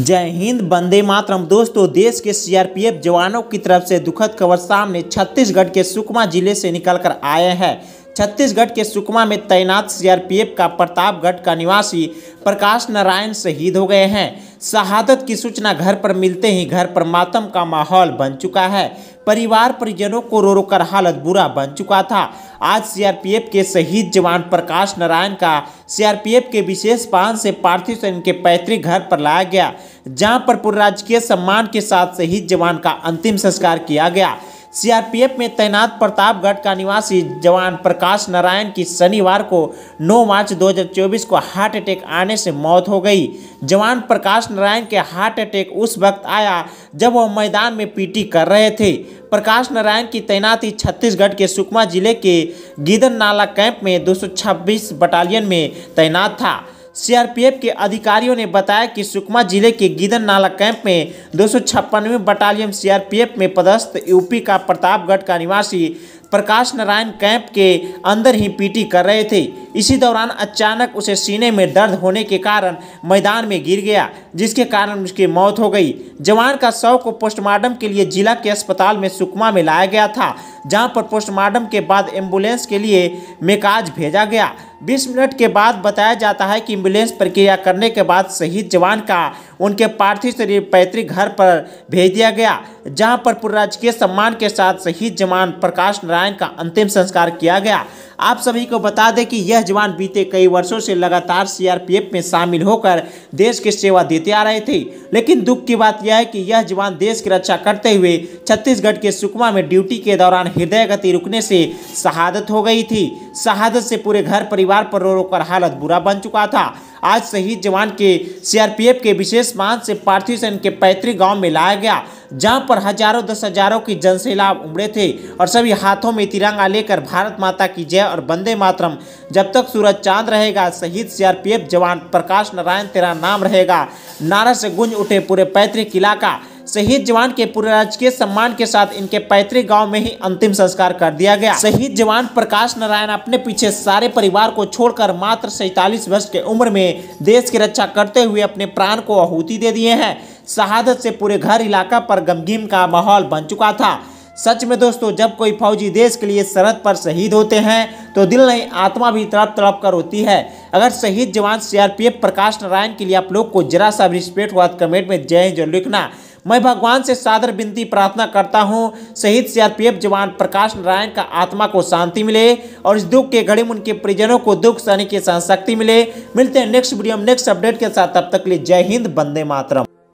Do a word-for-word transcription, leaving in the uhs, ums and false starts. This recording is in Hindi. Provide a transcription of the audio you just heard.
जय हिंद, वंदे मातरम। दोस्तों, देश के सीआरपीएफ जवानों की तरफ से दुखद खबर सामने छत्तीसगढ़ के सुकमा जिले से निकलकर आए हैं। छत्तीसगढ़ के सुकमा में तैनात सीआरपीएफ का प्रतापगढ़ का निवासी प्रकाश नारायण शहीद हो गए हैं। शहादत की सूचना घर पर मिलते ही घर पर मातम का माहौल बन चुका है। परिवार परिजनों को रो रो कर हालत बुरा बन चुका था। आज सीआरपीएफ के शहीद जवान प्रकाश नारायण का सीआरपीएफ के विशेष वाहन से पार्थिव शरीर उनके पैतृक घर पर लाया गया, जहां पर पूरे राजकीय सम्मान के साथ शहीद जवान का अंतिम संस्कार किया गया। सीआरपीएफ में तैनात प्रतापगढ़ का निवासी जवान प्रकाश नारायण की शनिवार को नौ मार्च दो हज़ार चौबीस को हार्ट अटैक आने से मौत हो गई। जवान प्रकाश नारायण के हार्ट अटैक उस वक्त आया जब वह मैदान में पीटी कर रहे थे। प्रकाश नारायण की तैनाती छत्तीसगढ़ के सुकमा जिले के गिदन नाला कैंप में दो सौ छब्बीस बटालियन में तैनात था। सीआरपीएफ के अधिकारियों ने बताया कि सुकमा जिले के गिदन नाला कैंप में दो सौ छप्पनवीं बटालियन सीआरपीएफ में पदस्थ यूपी का प्रतापगढ़ का निवासी प्रकाश नारायण कैंप के अंदर ही पीटी कर रहे थे। इसी दौरान अचानक उसे सीने में दर्द होने के कारण मैदान में गिर गया, जिसके कारण उसकी मौत हो गई। जवान का शव को पोस्टमार्टम के लिए जिला के अस्पताल में सुकमा में लाया गया था, जहां पर पोस्टमार्टम के बाद एम्बुलेंस के लिए मेकाज भेजा गया। बीस मिनट के बाद बताया जाता है कि एम्बुलेंस प्रक्रिया करने के बाद शहीद जवान का उनके पार्थिव शरीर पैतृक घर पर भेज दिया गया, जहां पर पूरे राजकीय सम्मान के साथ शहीद जवान प्रकाश नारायण का अंतिम संस्कार किया गया। आप सभी को बता दें कि यह जवान बीते कई वर्षों से लगातार सीआरपीएफ में शामिल होकर देश की सेवा देते आ रहे थे, लेकिन दुख की बात यह है कि यह जवान देश की रक्षा करते हुए छत्तीसगढ़ के सुकमा में ड्यूटी के दौरान हृदय गति रुकने से शहादत हो गई थी। शहादत से पूरे घर परिवार पर रो रो कर हालत बुरा बन चुका था। आज शहीद जवान के सीआरपीएफ के विशेष वाहन से पार्थिव शरीर के पैतृक गांव में लाया गया, जहां पर हजारों दस हजारों की जनसैलाब उमड़े थे और सभी हाथों में तिरंगा लेकर भारत माता की जय और वंदे मातरम, जब तक सूरज चांद रहेगा शहीद सीआरपीएफ जवान प्रकाश नारायण तेरा नाम रहेगा, नारा से गूंज उठे पूरे पैतृक इलाका। शहीद जवान के पूरे राजकीय सम्मान के साथ इनके पैतृक गांव में ही अंतिम संस्कार कर दिया गया। शहीद जवान प्रकाश नारायण अपने पीछे सारे परिवार को छोड़कर मात्र सैंतालीस वर्ष के उम्र में देश की रक्षा करते हुए अपने प्राण को आहुति दे दिए हैं। शहादत से पूरे घर इलाका पर गमगीन का माहौल बन चुका था। सच में दोस्तों, जब कोई फौजी देश के लिए सरहद पर शहीद होते हैं तो दिल नहीं आत्मा भी तड़प तड़प कर होती है। अगर शहीद जवान सीआरपीएफ प्रकाश नारायण के लिए आप लोग को जरा सा भी रिस्पेक्ट हुआ तो कमेंट में जय हिंद जरूर लिखना। मैं भगवान से सादर विनती प्रार्थना करता हूं, शहीद सीआरपीएफ जवान प्रकाश नारायण का आत्मा को शांति मिले और इस दुख के घड़ी में उनके परिजनों को दुख सहने की सहनशक्ति मिले। मिलते हैं नेक्स्ट वीडियो में नेक्स्ट अपडेट के साथ, तब तक के लिए जय हिंद, वंदे मातरम।